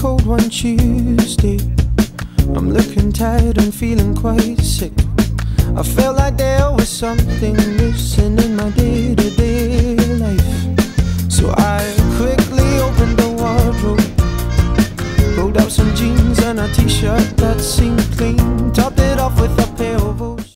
cold one Tuesday. I'm looking tired and feeling quite sick. I felt like there was something missing in my day-to-day life. So I quickly opened the wardrobe, pulled out some jeans and a t-shirt that seemed clean, topped it off with a pair